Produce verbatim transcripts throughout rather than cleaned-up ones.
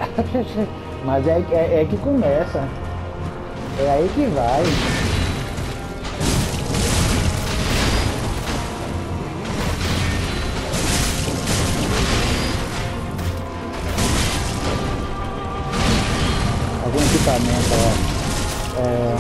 Mas é, é, é que começa. É aí que vai. Algum equipamento, ó. É...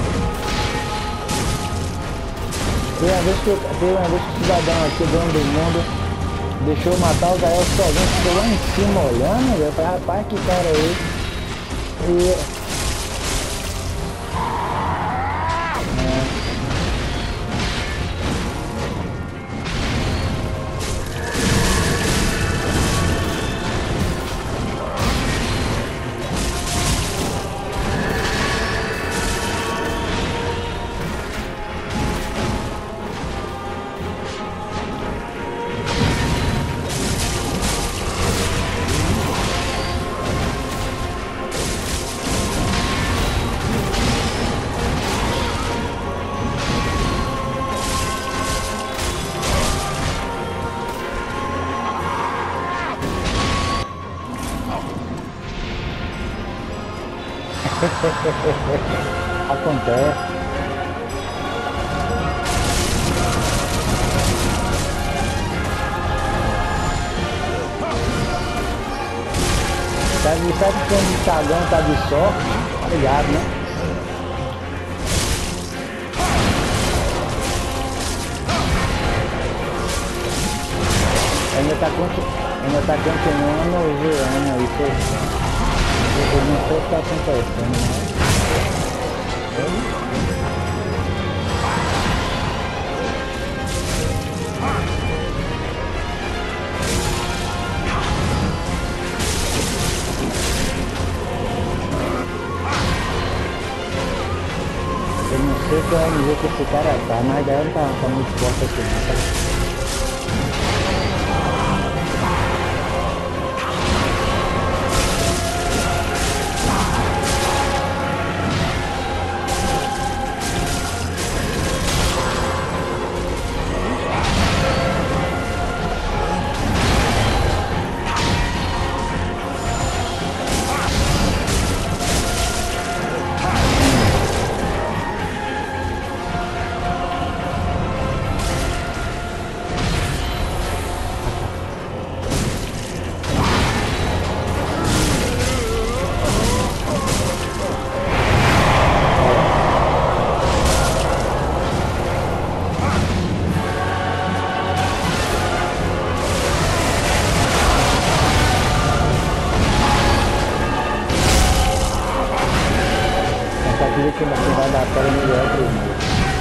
Tem uma vez que, tem uma vez que o cidadão aqui, dono do mundo, deixou eu matar o Gael sozinho, ficou lá em cima olhando, eu falei, rapaz, que cara é esse? E... Acontece. Sabe, sabe quando o cagão tá de sorte? Tá ligado, né? Ainda tá, ainda tá continuando voando isso. Eu não sei o que tá acontecendo, né? Eu não sei qual é o nível que esse cara tá, mas daí não tá, tá muito forte aqui, não, tá? Que não vai dar para melhor para o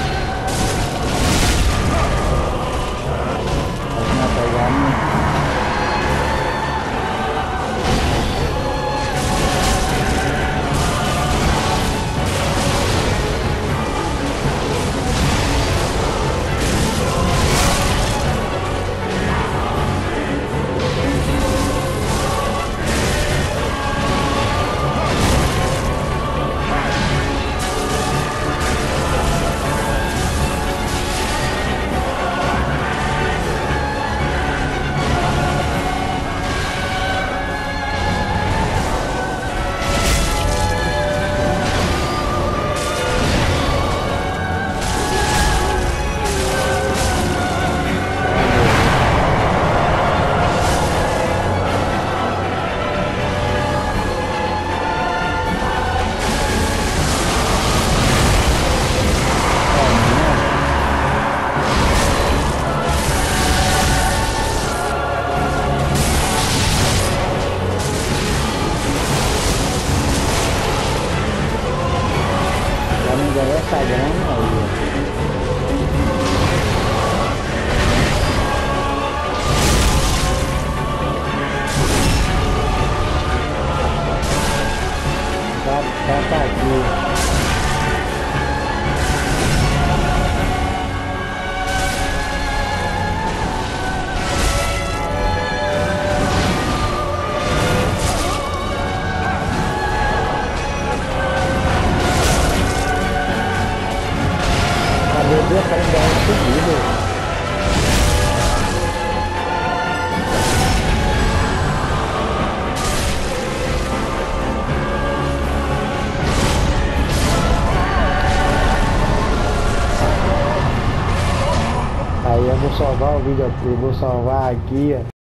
Vamos pegar no... Aí eu vou salvar o vídeo aqui, eu vou salvar aqui, ó.